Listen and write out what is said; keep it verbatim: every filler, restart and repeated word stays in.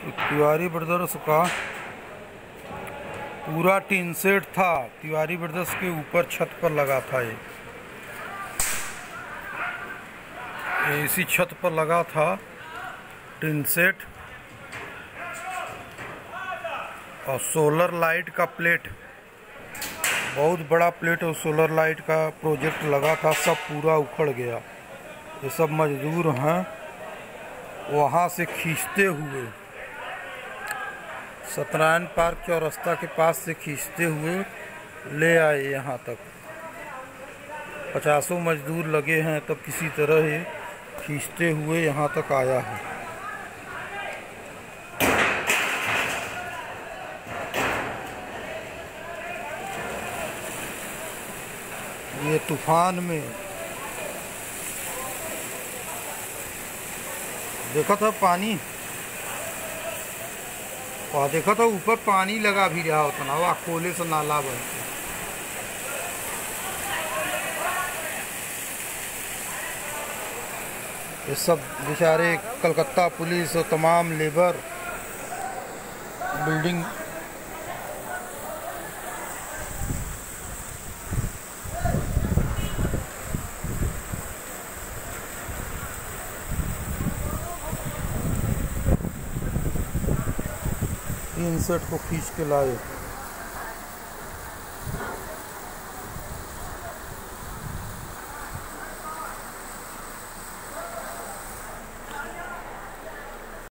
Tiwari brothers का पूरा tin set था। तिवारी ब्रदर्स के ऊपर छत पर लगा था। ये इसी छत पर लगा था टीन सेट और सोलर लाइट का प्लेट, बहुत बड़ा प्लेट और सोलर लाइट का प्रोजेक्ट लगा था। सब पूरा उखड़ गया। ये सब मजदूर हैं, वहाँ से खींचते हुए सत्यनारायण पार्क चौरस्ता के पास से खींचते हुए ले आए यहाँ तक। पचासों मजदूर लगे हैं, तब किसी तरह ये खींचते हुए यहाँ तक आया है। ये तूफान में देखा था पानी, और देखा था ऊपर पानी लगा भी रहा होता ना, वह कोले से नाला बनते। ये सब बेचारे कलकत्ता पुलिस और तमाम लेबर बिल्डिंग टीन सेट को खींच के लाए।